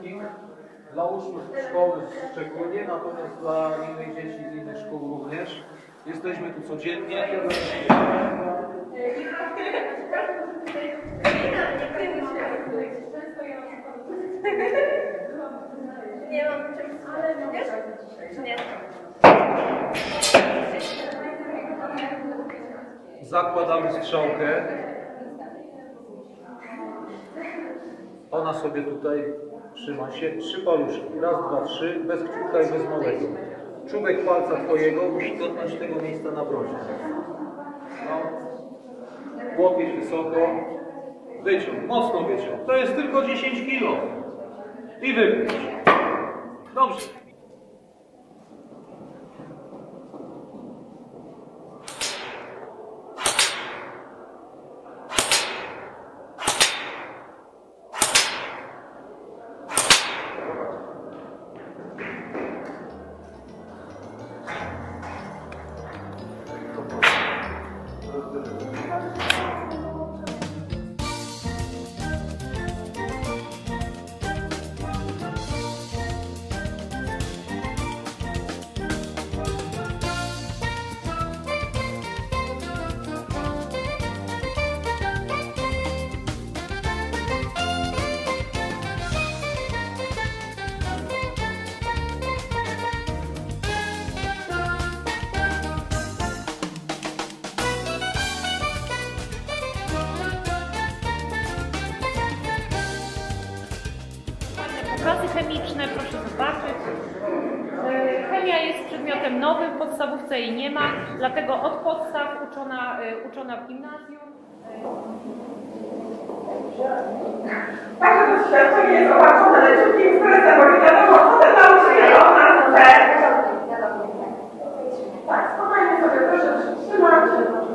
wszystkim, dla uczniów szkoły szczególnie, natomiast dla innych dzieci z innych szkół również. Jesteśmy tu codziennie. Nie mam czym, ale wiesz? Nie. Zakładamy strzałkę. Ona sobie tutaj trzyma się. 3 paluszki. Raz, 2, 3. Bez kciuka i bez małego. Czubek palca twojego musi dotknąć tego miejsca na brodzie. No. Łokieć wysoko. Wyciąg. Mocno wyciąg. To jest tylko 10 kg. I wypuść. Dobrze. Klasy chemiczne, proszę zobaczyć. Chemia jest przedmiotem nowym, w podstawówce jej nie ma, dlatego od podstaw uczona w gimnazjum. Także to doświadczenie jest obarczone leciutkim stresem, bo nie wiadomo, co te nauczyciele od nas chce. Tak, spokojnie sobie proszę przytrzymać.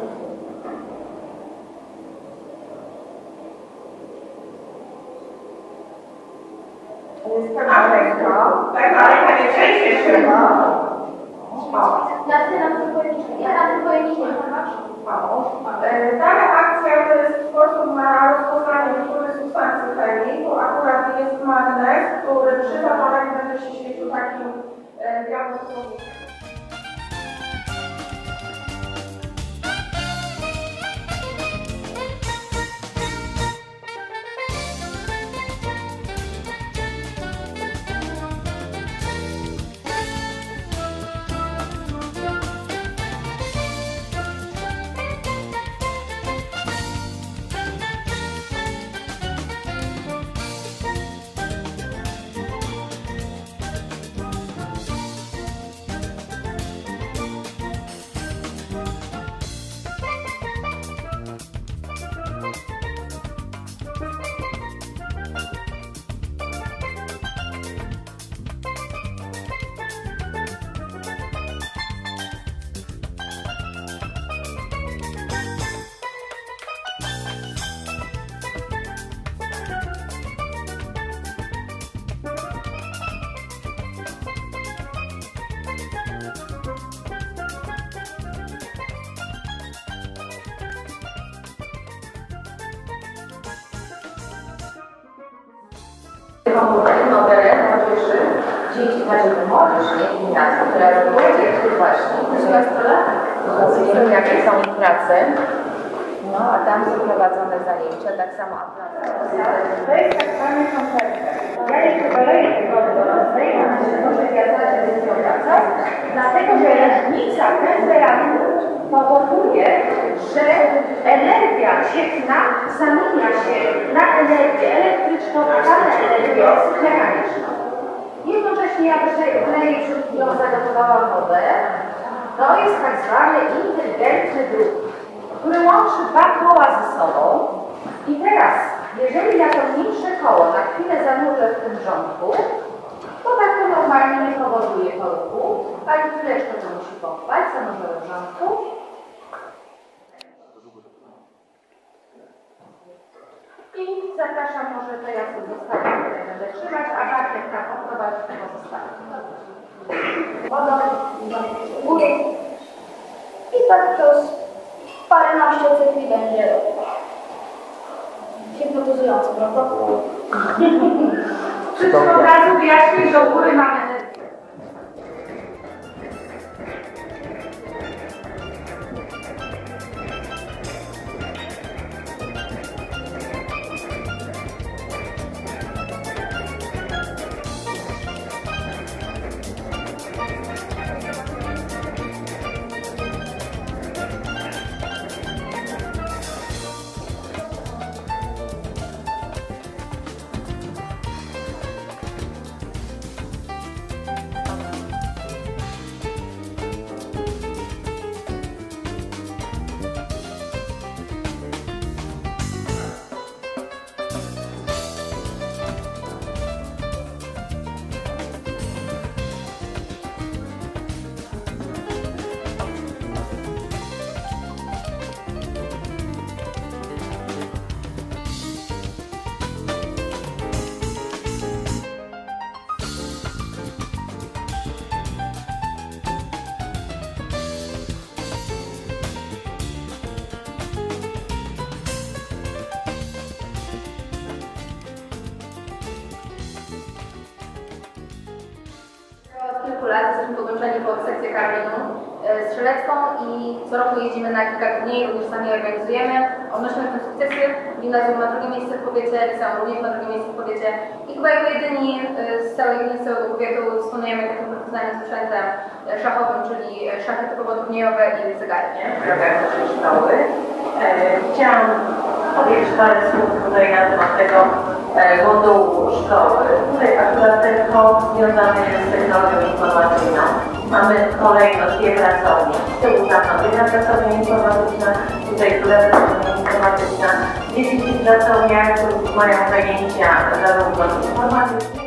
Tak dalej, panie trzęsie się. Taka akcja to jest sposób na rozpoznanie niektórych substancji chemii. Tu akurat jest magnez, który przy zaporach będzie się świecił takim białym słownikiem. Komputery, modele, młodzieży, dzieci, znaczy młodzież, nie gimnazjum, która rozwoje dzieci właśnie. Widzimy, jakie są prace. No, a tam są prowadzone zajęcia, tak samo To jest tak zwany koncerter. Ja jeszcze doleję tego do rozleju, może wiadomo, że jest praca, dlatego że różnica temperatury powoduje, że energia cieplna zamienia się na energię elektryczną, a ta energia jest mechaniczną. Jednocześnie ja wleję przed chwilą zagotowałam wodę. To jest tak zwany inteligentny drut, który łączy 2 koła ze sobą. I teraz, jeżeli ja to mniejsze koło na chwilę zanurzę w tym rządku, to tak to normalnie nie powoduje poruchu, ale chwileczkę to musi potrwać, zanurzę w rządku. I zapraszam, może to ja sobie zostawię, tutaj będę trzymać, a Bartek tam odprowadzi to pozostanie. Wodą, góry. I tak przez paręnaście cykli będzie hipnotyzująco, prawda? Przy czym od razu wyjaśnię, że u góry mamy Od kilku lat jesteśmy podłączeni pod sekcję karabinu strzelecką i co roku jeździmy na kilka dni, również sami organizujemy. Odnosimy w tym sukcesy. Gimnazjum ma drugie miejsce w powiecie, liceum również ma drugie miejsce w powiecie i chyba jako jedyni z całej gminy, z całego powiatu dysponujemy takim profesjonalnym sprzętem szachowym, czyli szachy typowo turniejowe i zegary. W drogach naszej szkoły. Chciałam powiedzieć parę słów tutaj na temat tego modułu szkoły. Tutaj akurat ten kod związany jest z technologią informacyjną. Mamy kolejno 2 pracownie. Z tyłu za mną 1 pracownia informatyczna, tutaj 2 pracownia informatyczna. 10 pracowniach, które mają zajęcia zarówno informatyczne,